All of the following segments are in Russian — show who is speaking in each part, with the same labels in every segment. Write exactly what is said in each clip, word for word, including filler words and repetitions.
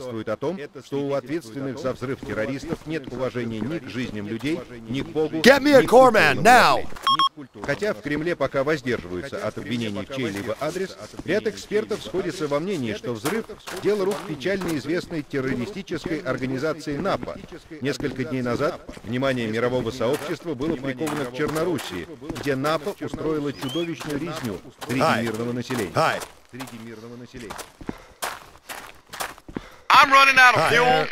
Speaker 1: свидетельствует о том, что у ответственных за взрыв террористов нет уважения ни к жизням людей, ни к Богу,
Speaker 2: Get me a
Speaker 1: ни к
Speaker 2: Corman now!
Speaker 1: Хотя в Кремле пока воздерживаются от обвинений в чей-либо адрес, ряд экспертов сходится во мнении, что взрыв — дело рук печально известной террористической организации НАПА. Несколько дней назад внимание мирового сообщества было приковано к Черноруссии, где НАПА устроила чудовищную резню среди
Speaker 2: Hi.
Speaker 1: мирного населения.
Speaker 2: Hi.
Speaker 1: Среди мирного населения.
Speaker 3: I'm running out of
Speaker 2: Hi.
Speaker 3: fuel.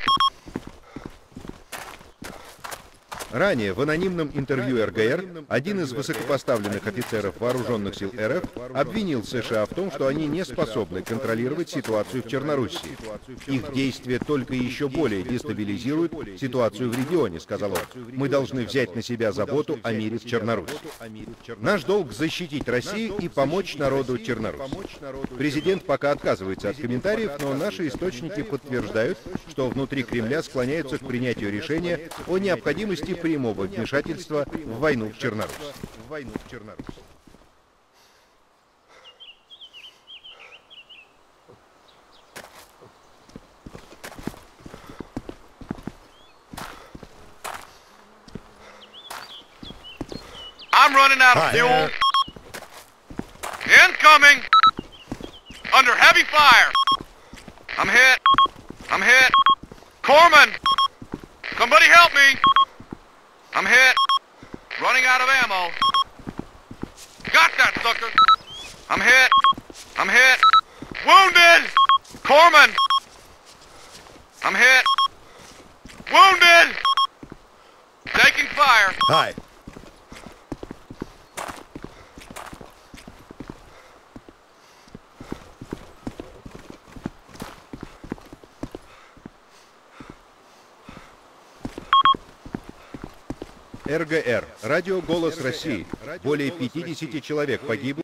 Speaker 1: Ранее в анонимном интервью эр гэ эр один из высокопоставленных офицеров вооруженных сил эр эф обвинил США в том, что они не способны контролировать ситуацию в Черноруссии. Их действия только еще более дестабилизируют ситуацию в регионе, сказал он. Мы должны взять на себя заботу о мире в Черноруссии. Наш долг защитить Россию и помочь народу Черноруссии. Президент пока отказывается от комментариев, но наши источники подтверждают, что внутри Кремля склоняются к принятию решения о необходимости прямого вмешательства в войну в Черноруссии. В войну в Черноруссии.
Speaker 3: I'm running out of
Speaker 2: Hi.
Speaker 3: fuel. Incoming. Under heavy fire. I'm hit. I'm hit. Corman. Somebody help me. I'm hit. Running out of ammo. Got that sucker. I'm hit. I'm hit. Wounded. Corman. I'm hit. Wounded. Taking fire.
Speaker 2: Hi.
Speaker 1: эр гэ эр. Радио «Голос России». Более пятидесяти человек погибло.